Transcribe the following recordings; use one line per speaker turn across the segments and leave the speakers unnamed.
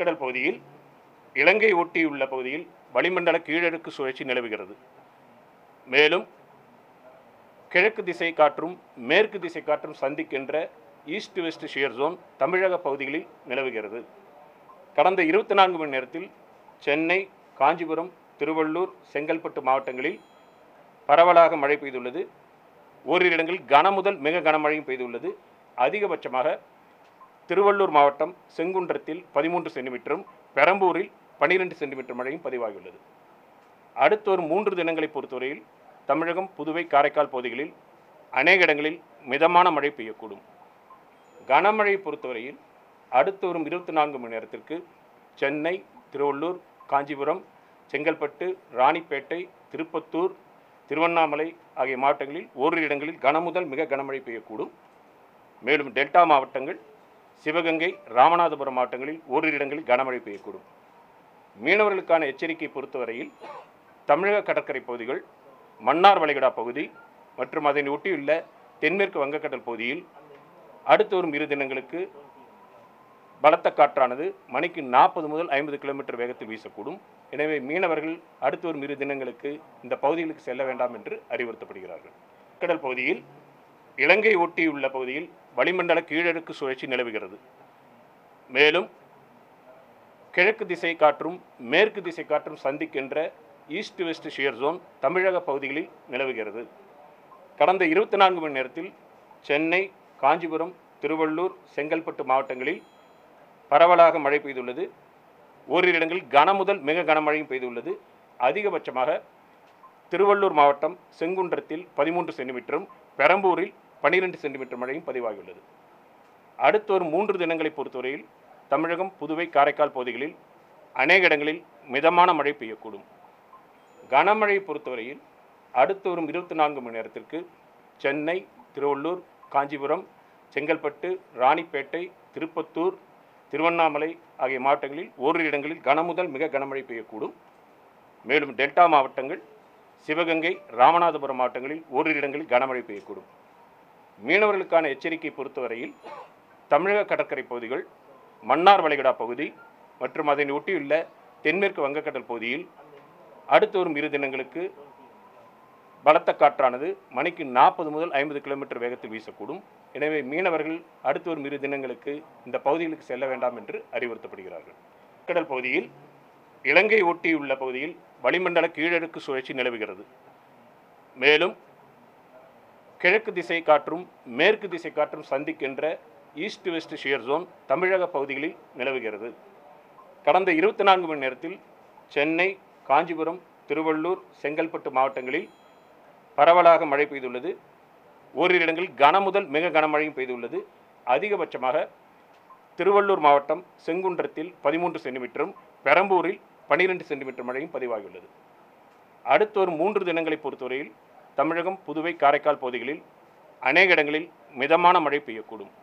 கடல் பகுதியில் இலங்கை ஒட்டியுள்ள பகுதியில் வளிமண்டல கீழடுக்கு சுழற்சி நிலவுகிறது. மேலும் கிழக்கு திசை காற்றும் மேற்கு திசை காற்றும் சந்திக்கின்ற ஈஸ்ட் வெஸ்ட் ஷியர் ஜோன் தமிழக பகுதிகளில் நிலவுகிறது. கடந்த 24 மணி நேரத்தில் சென்னை, காஞ்சிபுரம், திருவள்ளூர், செங்கல்பட்டு மாவட்டங்களில் பரவலாக மழை பெய்துள்ளது. ஓரிரு இடங்களில் கனமுதல் மிக கனமழையும் பெய்துள்ளது. அதிகபட்சமாக திருவள்ளூர் மாவட்டம் செங்குன்றத்தில் 13 சென்டிமீட்டரும், பெரம்பூரில் 12 சென்டிமீட்டர் மழையும் பதிவாகியுள்ளது. அடுத்த ஒரு 3 தினங்களை பொறுத்தவரையில் தமிழகம், புதுவை, காரைக்கால் பகுதிகளில் அநேக இடங்களில் மிதமான மழை பெய்யக்கூடும். கனமழை பொறுத்தவரையில் அடுத்த ஒரு 24 மணி நேரத்திற்கு சென்னை, திருவள்ளூர், காஞ்சிபுரம், செங்கல்பட்டு, ராணிப்பேட்டை, திருப்பத்தூர், திருவண்ணாமலை ஆகிய மாவட்டங்களில் ஓரிரு இடங்களில் கனமுதல் மிக கனமழை பெய்யக்கூடும். மேலும் டெல்டா மாவட்டங்கள், சிவகங்கை, ராமநாதபுரம் மாவட்டங்களில் ஓரிரு இடங்களில் கனமழை பெய்யக்கூடும். மீனவர்களுக்கான எச்சரிக்கை பொறுத்தவரையில் தமிழக கடற்கரை பகுதிகள், மன்னார் வளைகுடா பகுதி மற்றும் அதனை ஒட்டியுள்ள தென்மேற்கு வங்கக்கடல் பகுதியில் அடுத்த ஒரு 2 தினங்களுக்கு பலத்த காற்றானது மணிக்கு 40 முதல் 50 கிலோமீட்டர் வேகத்தில் வீசக்கூடும். எனவே மீனவர்கள் அடுத்த ஒரு 2 தினங்களுக்கு இந்த பகுதிகளுக்கு செல்ல வேண்டாம் என்று அறிவுறுத்தப்படுகிறார்கள். கடல் பகுதியில் இலங்கை ஒட்டியுள்ள பகுதியில் வளிமண்டல கீழடுக்கு சுழற்சி நிலவுகிறது. மேலும் கிழக்கு திசை காற்றும் மேற்கு திசை காற்றும் சந்திக்கின்ற ஈஸ்ட் வெஸ்ட் ஷியர் ஜோன் தமிழக பகுதிகளில் நிலவுகிறது. கடந்த 24 மணி நேரத்தில் சென்னை, காஞ்சிபுரம், திருவள்ளூர், செங்கல்பட்டு மாவட்டங்களில் பரவலாக மழை பெய்துள்ளது. ஓரிரு இடங்களில் கனமுதல் மிக கனமழையும் பெய்துள்ளது. அதிகபட்சமாக திருவள்ளூர் மாவட்டம் செங்குன்றத்தில் 13 சென்டிமீட்டரும், பெரம்பூரில் 12 சென்டிமீட்டர் மழையும் பதிவாகியுள்ளது. அடுத்த ஒரு 3 தினங்களை பொறுத்தவரையில் தமிழகம், புதுவை, காரைக்கால் பகுதிகளில் அநேக இடங்களில் மிதமான மழை பெய்யக்கூடும். கனமழை பொறுத்தவரையில் அடுத்த ஒரு 24 மணி நேரத்திற்கு சென்னை, திருவள்ளூர், காஞ்சிபுரம், செங்கல்பட்டு, ராணிப்பேட்டை, திருப்பத்தூர், திருவண்ணாமலை ஆகிய மாவட்டங்களில் ஓரிரு இடங்களில் கனமுதல் மிக கனமழை பெய்யக்கூடும். மேலும் டெல்டா மாவட்டங்கள், சிவகங்கை, ராமநாதபுரம் மாவட்டங்களில் ஓரிரு இடங்களில் கனமழை பெய்யக்கூடும். மீனவர்களுக்கான எச்சரிக்கை பொறுத்தவரையில் தமிழக கடற்கரை பகுதிகள், மன்னார் வளைகுடா பகுதி மற்றும் அதனை ஒட்டியுள்ள தென்மேற்கு வங்கக்கடல் பகுதியில் அடுத்த ஒரு 2 தினங்களுக்கு பலத்த காற்றானது மணிக்கு 40 முதல் 50 கிலோமீட்டர் வேகத்தில் வீசக்கூடும். எனவே மீனவர்கள் அடுத்த ஒரு 2 தினங்களுக்கு இந்த பகுதிகளுக்கு செல்ல வேண்டாம் என்று அறிவுறுத்தப்படுகிறார்கள். கடல் பகுதியில் இலங்கை ஒட்டியுள்ள பகுதியில் வளிமண்டல கீழடுக்கு சுழற்சி நிலவுகிறது. மேலும் கிழக்கு திசை காற்றும் மேற்கு திசை காற்றும் சந்திக்கின்ற ஈஸ்ட் வெஸ்ட் ஷியர் ஜோன் தமிழக பகுதிகளில் நிலவுகிறது. கடந்த 24 மணி நேரத்தில் சென்னை, காஞ்சிபுரம், திருவள்ளூர், செங்கல்பட்டு மாவட்டங்களில் பரவலாக மழை பெய்துள்ளது. ஓரிரு இடங்களில் கனமுதல் மிக கனமழையும் பெய்துள்ளது. அதிகபட்சமாக திருவள்ளூர் மாவட்டம் செங்குன்றத்தில் 13 சென்டிமீட்டரும், பெரம்பூரில் 12 சென்டிமீட்டர் மழையும் பதிவாகியுள்ளது. அடுத்த ஒரு 3 தினங்களை பொறுத்தவரையில் தமிழகம், புதுவை, காரைக்கால் பகுதிகளில் அநேக இடங்களில் மிதமான மழை பெய்யக்கூடும்.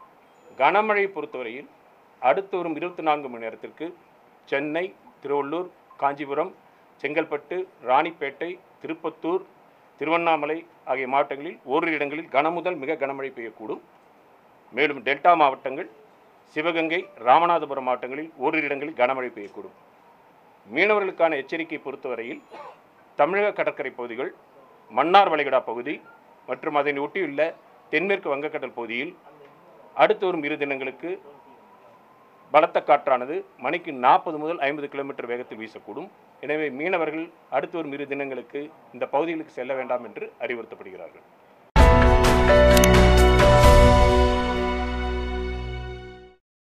கனமழை பொறுத்தவரையில் அடுத்த ஒரு 24 மணி நேரத்திற்கு சென்னை, திருவள்ளூர், காஞ்சிபுரம், செங்கல்பட்டு, ராணிப்பேட்டை, திருப்பத்தூர், திருவண்ணாமலை ஆகிய மாவட்டங்களில் ஓரிரு இடங்களில் கனமுதல் மிக கனமழை பெய்யக்கூடும். மேலும் டெல்டா மாவட்டங்கள், சிவகங்கை, ராமநாதபுரம் மாவட்டங்களில் ஓரிரு இடங்களில் கனமழை பெய்யக்கூடும். மீனவர்களுக்கான எச்சரிக்கை பொறுத்தவரையில் தமிழக கடற்கரை பகுதிகள், மன்னார் வளைகுடா பகுதி மற்றும் அதனை ஒட்டியுள்ள தென்மேற்கு வங்கக்கடல் பகுதியில் அடுத்த ஒரு 2 தினங்களுக்கு பலத்த காற்றானது மணிக்கு 40 முதல் 50 கிலோமீட்டர் வேகத்தில் வீசக்கூடும். எனவே மீனவர்கள் அடுத்த ஒரு 2 தினங்களுக்கு இந்த பகுதிகளுக்கு செல்ல வேண்டாம் என்று அறிவுறுத்தப்படுகிறார்கள்.